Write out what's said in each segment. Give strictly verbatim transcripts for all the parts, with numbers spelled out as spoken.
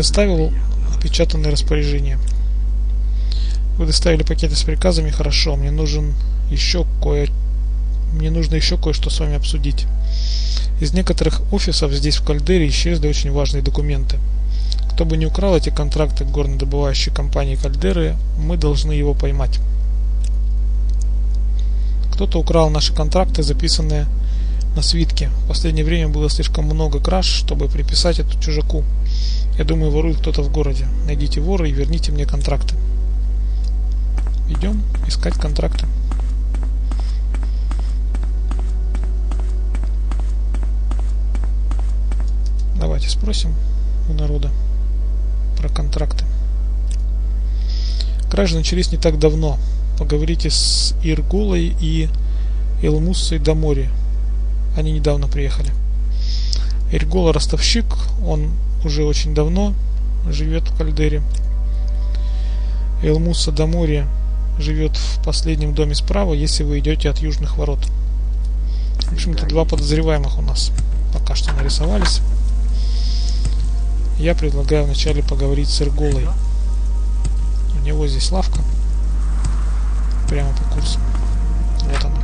доставил опечатанное распоряжение. Вы доставили пакеты с приказами, хорошо. Мне нужен еще кое... Мне нужно еще кое-что с вами обсудить. Из некоторых офисов здесь в Кальдере исчезли очень важные документы. Кто бы ни украл эти контракты горнодобывающей компании Кальдеры, мы должны его поймать. Кто-то украл наши контракты, записанные на свитке. В последнее время было слишком много краж, чтобы приписать это чужаку. Я думаю, ворует кто-то в городе. Найдите вора и верните мне контракты. Идем искать контракты. Давайте спросим у народа про контракты. Кражи начались не так давно. Поговорите с Иргулой и Элмуссой Дамори. Они недавно приехали. Иргула ростовщик, он уже очень давно живет в Кальдере. Элмусса Дамори живет в последнем доме справа, если вы идете от южных ворот. В общем-то, два подозреваемых у нас пока что нарисовались. Я предлагаю вначале поговорить с Иргулой. У него здесь лавка. Прямо по курсу. Вот она.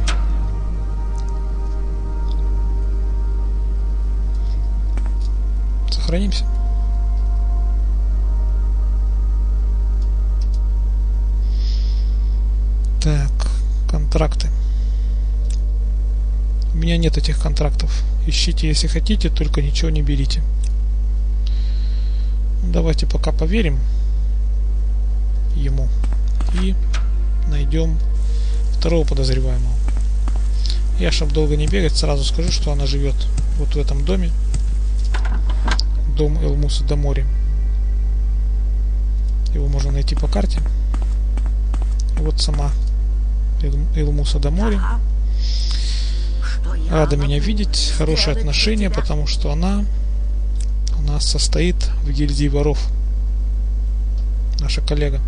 Сохранимся. Так, контракты. У меня нет этих контрактов. Ищите, если хотите, только ничего не берите. Давайте пока поверим ему и найдем второго подозреваемого. Я, чтобы долго не бегать, сразу скажу, что она живет вот в этом доме. Дом Элмуса Дамори. Его можно найти по карте. Вот сама Элмуса Дамори. Рада меня видеть. Хорошие отношения, потому что она у нас состоит в гильдии воров. Наша коллега.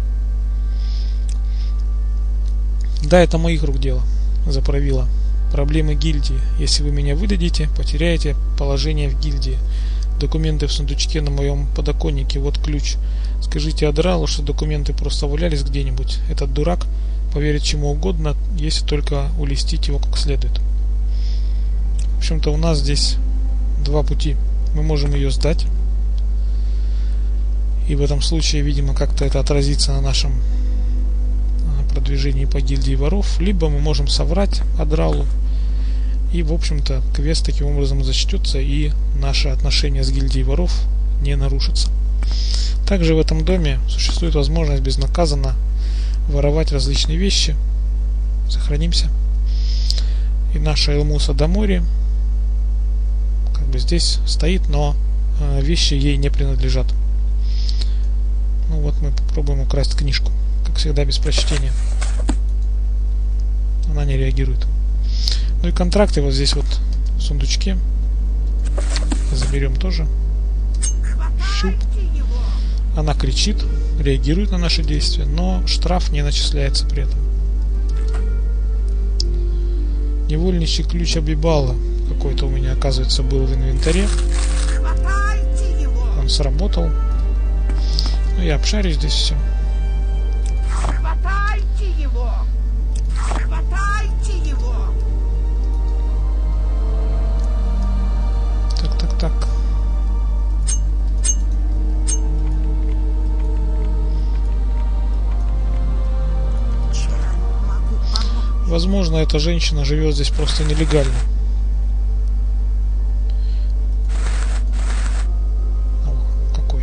Да, это моих рук дело. Заправила. Проблемы гильдии. Если вы меня выдадите, потеряете положение в гильдии. Документы в сундучке на моем подоконнике. Вот ключ. Скажите Адралу, что документы просто валялись где-нибудь. Этот дурак поверит чему угодно, если только улестить его как следует. В общем-то, у нас здесь два пути. Мы можем ее сдать. И в этом случае, видимо, как-то это отразится на нашем продвижении по гильдии воров. Либо мы можем соврать Адралу. И, в общем-то, квест таким образом зачтется, и наши отношения с гильдией воров не нарушатся. Также в этом доме существует возможность безнаказанно воровать различные вещи. Сохранимся. И наша Элмуса Дамори как бы здесь стоит, но э, вещи ей не принадлежат. Ну вот мы попробуем украсть книжку. Как всегда, без прочтения. Она не реагирует. Ну и контракты вот здесь вот в сундучке. Заберем тоже. Щуп. Она кричит, реагирует на наши действия, но штраф не начисляется при этом. Невольничий ключ Абибала какой-то у меня, оказывается, был в инвентаре. Он сработал. Ну я обшарю здесь все. Так, так, так. Возможно, эта женщина живет здесь просто нелегально. О, какой.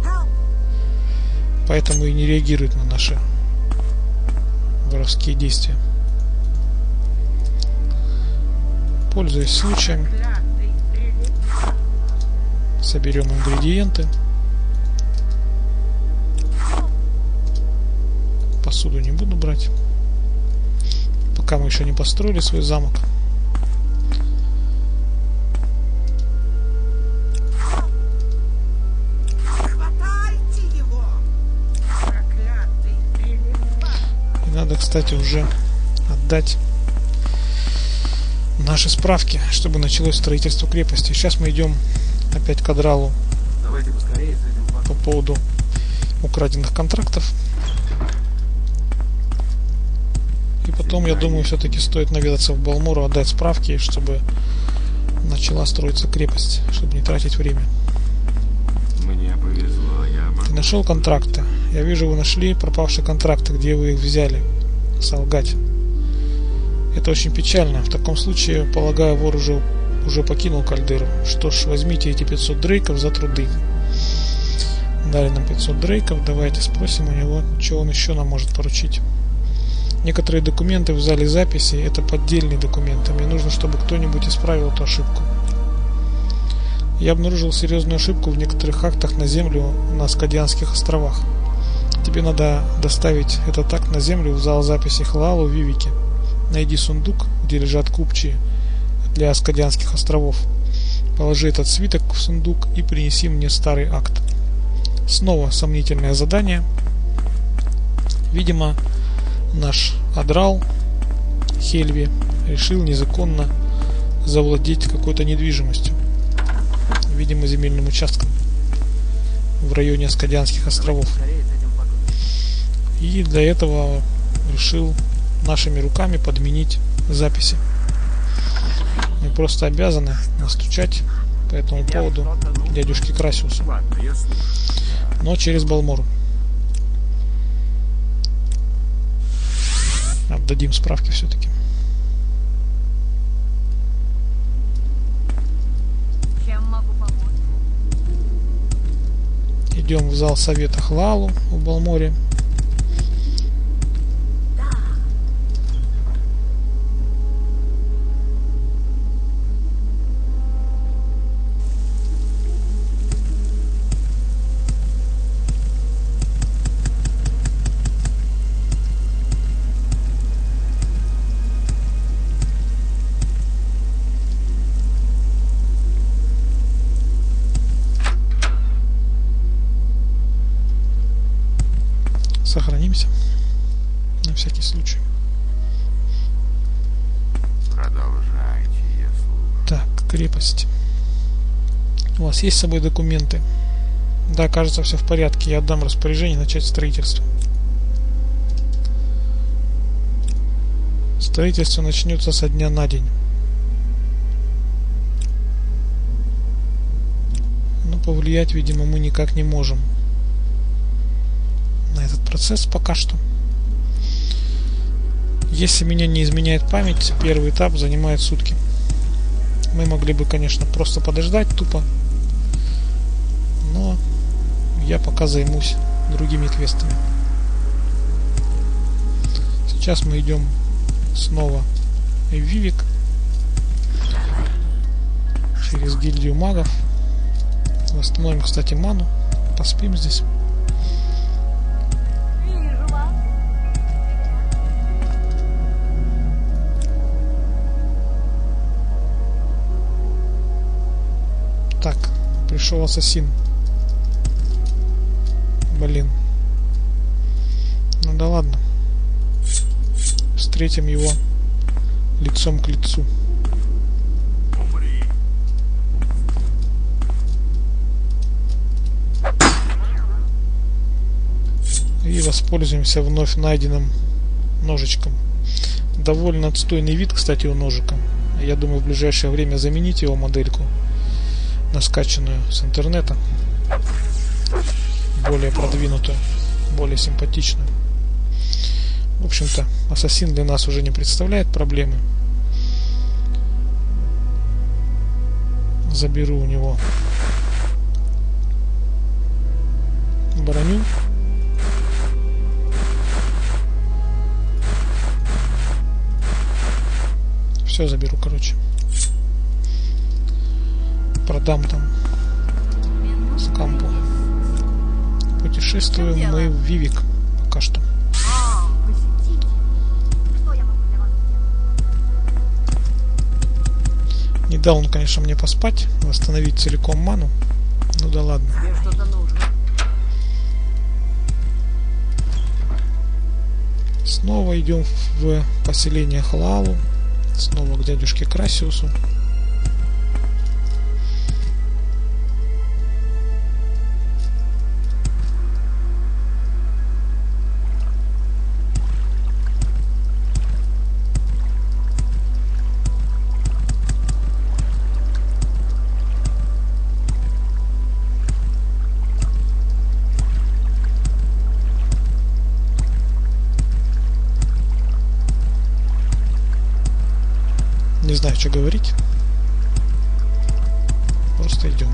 Поэтому и не реагирует на наши воровские действия. Пользуясь случаем, соберем ингредиенты. Посуду не буду брать. Пока мы еще не построили свой замок. И надо, кстати, уже отдать наши справки, чтобы началось строительство крепости. Сейчас мы идем опять к Адралу. Давайте поскорее зайдем в по поводу украденных контрактов. И потом, я думаю, все-таки стоит наведаться в Балмору, отдать справки, чтобы начала строиться крепость, чтобы не тратить время. Мне повезло, я могу... Ты нашел контракты? Я вижу, вы нашли пропавшие контракты. Где вы их взяли? Солгать. Это очень печально. В таком случае, полагаю, вор уже, уже покинул кальдеру. Что ж, возьмите эти пятьсот дрейков за труды. Дали нам пятьсот дрейков. Давайте спросим у него, что он еще нам может поручить. Некоторые документы в зале записи — это поддельные документы. Мне нужно, чтобы кто-нибудь исправил эту ошибку. Я обнаружил серьезную ошибку в некоторых актах на землю на Скадианских островах. Тебе надо доставить этот акт на землю в зал записи Халаалу в Вивике. Найди сундук, где лежат купчие для Скадианских островов. Положи этот свиток в сундук и принеси мне старый акт. Снова сомнительное задание. Видимо, наш Адрал Хельви решил незаконно завладеть какой-то недвижимостью, видимо, земельным участком в районе Скадианских островов. И для этого решил нашими руками подменить записи. Мы просто обязаны настучать по этому поводу дядюшке Красиусу, но через Балмору. Отдадим справки все-таки. Идем в зал совета Халаалу в Балморе. Сохранимся на всякий случай. Продолжайте, я слушаю. Так, крепость. У вас есть с собой документы? Да, кажется, все в порядке. Я отдам распоряжение начать строительство. Строительство начнется со дня на день. Но повлиять, видимо, мы никак не можем на этот процесс пока что. Если меня не изменяет память, первый этап занимает сутки. Мы могли бы, конечно, просто подождать тупо, но я пока займусь другими квестами. Сейчас мы идем снова в Вивик через гильдию магов. Восстановим, кстати, ману. Поспим здесь. Так, пришел ассасин. Блин. Ну да ладно. Встретим его лицом к лицу. Умри. И воспользуемся вновь найденным ножичком. Довольно отстойный вид, кстати, у ножика. Я думаю, в ближайшее время заменить его модельку на скачанную с интернета, более продвинутую, более симпатичную. В общем-то, ассасин для нас уже не представляет проблемы. Заберу у него броню. Все заберу, короче. Продам там скампу. Путешествуем мы в Вивик пока что. Не дал он, конечно, мне поспать, восстановить целиком ману. Ну да ладно. Снова идем в поселение Халаалу. Снова к дядюшке Красиусу. Не знаю, что говорить. Просто идем.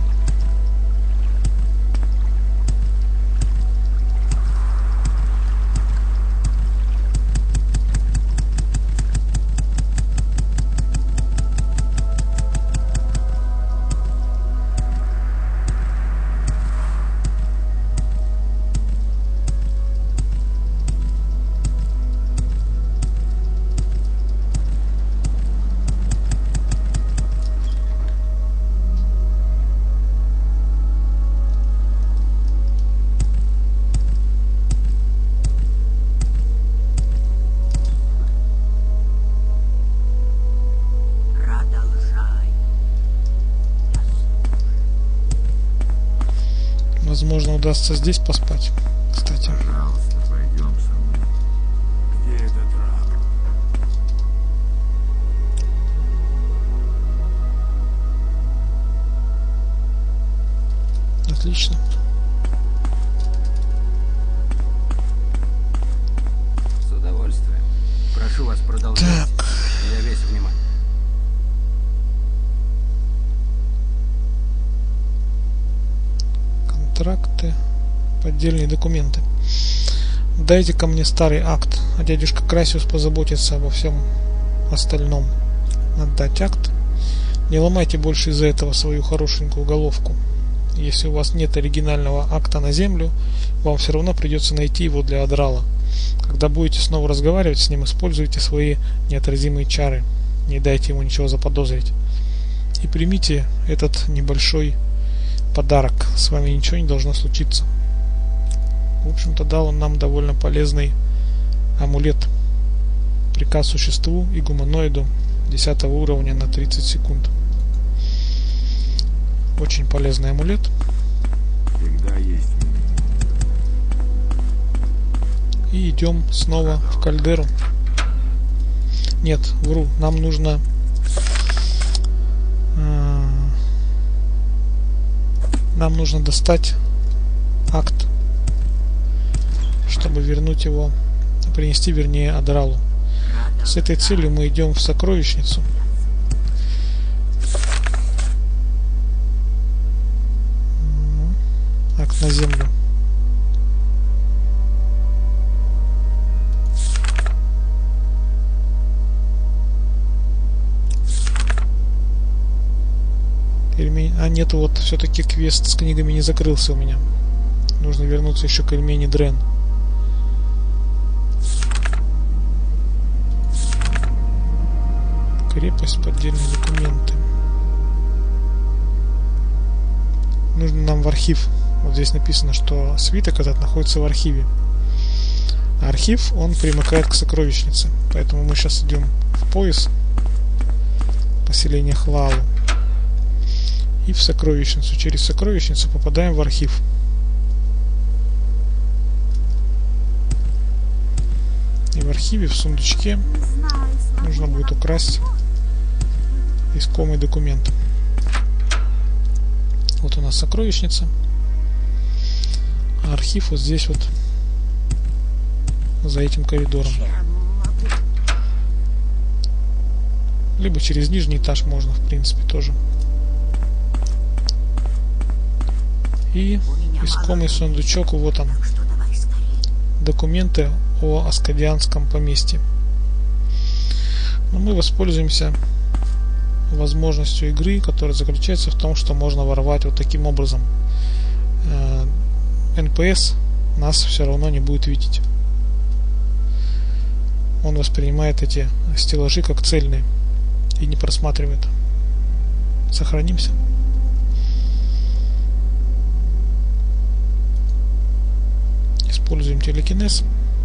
Возможно, удастся здесь поспать. Кстати. Пожалуйста, пойдем со мной. Где этот раб? Отлично. С удовольствием. Прошу вас продолжать. Так. Я весь внимание. Контракты, поддельные документы. Дайте ко мне старый акт, а дядюшка Красиус позаботится обо всем остальном. Надо дать акт. Не ломайте больше из-за этого свою хорошенькую головку. Если у вас нет оригинального акта на землю, вам все равно придется найти его для Адрала. Когда будете снова разговаривать с ним, используйте свои неотразимые чары. Не дайте ему ничего заподозрить. И примите этот небольшой подарок. С вами ничего не должно случиться. В общем-то, дал он нам довольно полезный амулет. Приказ существу и гуманоиду десятого уровня на тридцать секунд. Очень полезный амулет. Всегда есть. И идем снова в кальдеру. Нет, вру. Нам нужно э, нам нужно достать акт, чтобы вернуть его, принести, вернее, Адралу. С этой целью мы идем в сокровищницу. Акт на землю. А нет, вот все-таки квест с книгами не закрылся у меня. Нужно вернуться еще к Эльмени Дрен. Крепость, поддельные документы. Нужно нам в архив. Вот здесь написано, что свиток этот находится в архиве. А архив, он примыкает к сокровищнице. Поэтому мы сейчас идем в пояс поселения Хлалу. И в сокровищницу. Через сокровищницу попадаем в архив. И в архиве, в сундучке, нужно будет украсть искомый документ. Вот у нас сокровищница. А архив вот здесь вот, за этим коридором. Либо через нижний этаж можно, в принципе, тоже. И искомый сундучок, вот он. Документы о Аскадианском поместье. Но мы воспользуемся возможностью игры, которая заключается в том, что можно воровать вот таким образом. эн пэ эс нас все равно не будет видеть. Он воспринимает эти стеллажи как цельные и не просматривает. Сохранимся. Используем телекинез.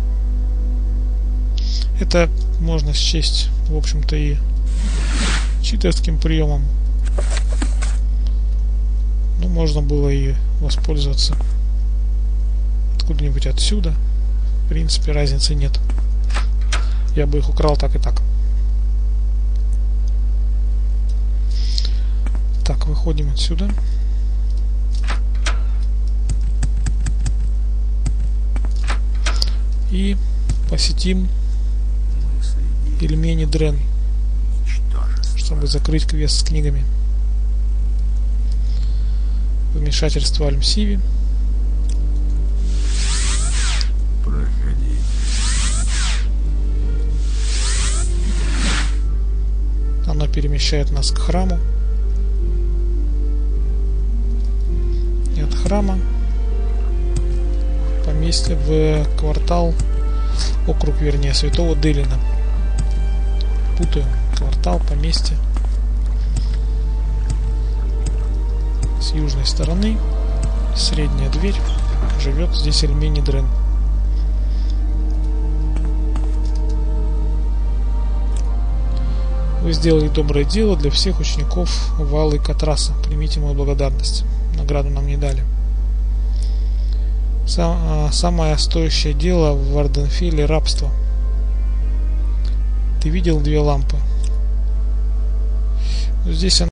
Это можно счесть, в общем-то, и читерским приемом. Ну, можно было и воспользоваться откуда-нибудь отсюда. В принципе, разницы нет. Я бы их украл так и так. Так, выходим отсюда. И посетим Эльмени Дрен, чтобы закрыть квест с книгами. Вмешательство Альмсиви. Проходи. Оно перемещает нас к храму. И от храма поместье в квартал, округ, вернее, Святого Делина. Путаю. Квартал, поместье. С южной стороны, средняя дверь, живет здесь Эльмени Дрен. Вы сделали доброе дело для всех учеников Валы Катраса. Примите мою благодарность. Награду нам не дали. Сам, самое стоящее дело в Варденфеле — рабство. Ты видел две лампы? Здесь она